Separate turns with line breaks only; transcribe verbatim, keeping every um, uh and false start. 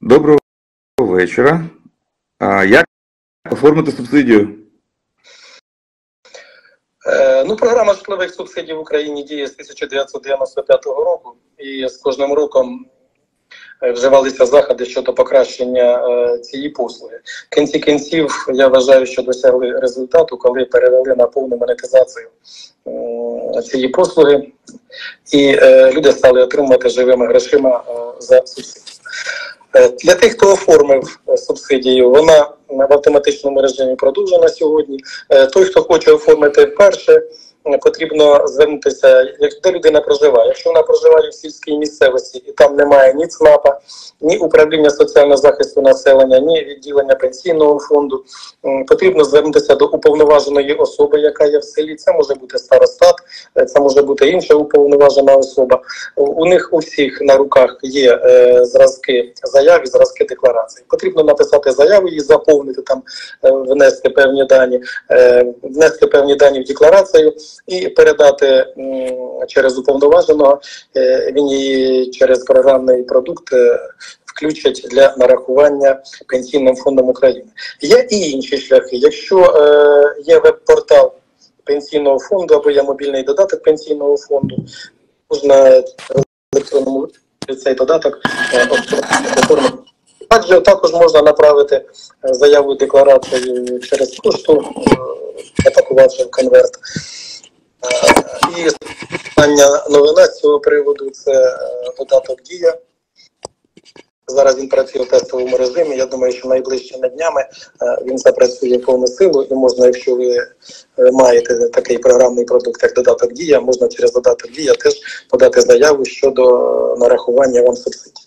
Доброго вечора. А як оформити субсидію?
Е, ну, програма житлових субсидій в Україні діє з тисяча дев'ятсот дев'яносто п'ятого року, і з кожним роком вживалися заходи щодо покращення е, цієї послуги. В кінці кінців, я вважаю, що досягли результату, коли перевели на повну монетизацію е, цієї послуги, і е, люди стали отримувати живими грошима е, за субсидії. Для тих, хто оформив субсидію, вона в автоматичному режимі продовжена сьогодні. Той, хто хоче оформити вперше, потрібно звернутися, де людина проживає. Якщо вона проживає в сільській місцевості і там немає ні ЦНАПа, ні управління соціального захисту населення, ні відділення пенсійного фонду, потрібно звернутися до уповноваженої особи, яка є в селі. Це може бути старостат, це може бути інша уповноважена особа. У них у всіх на руках є е, зразки заяв і зразки декларацій. Потрібно написати заяву, її заповнити, там, е, внести певні дані, е, внести певні дані в декларацію, і передати м, через уповноваженого, е, він її через програмний продукт е, включать для нарахування Пенсійним фондом України. Є і інші шляхи. Якщо е, є веб-портал Пенсійного фонду або є мобільний додаток Пенсійного фонду, можна електронному цей додаток е, оформити. Також, також можна направити заяву декларацію через пошту, е, атакувавши в конверт. І остання новина з цього приводу – це додаток «Дія». Зараз він працює в тестовому режимі. Я думаю, що найближчими днями він запрацює в повну силу. І можна, якщо ви маєте такий програмний продукт, як додаток «Дія», можна через додаток «Дія» теж подати заяву щодо нарахування вам субсидій.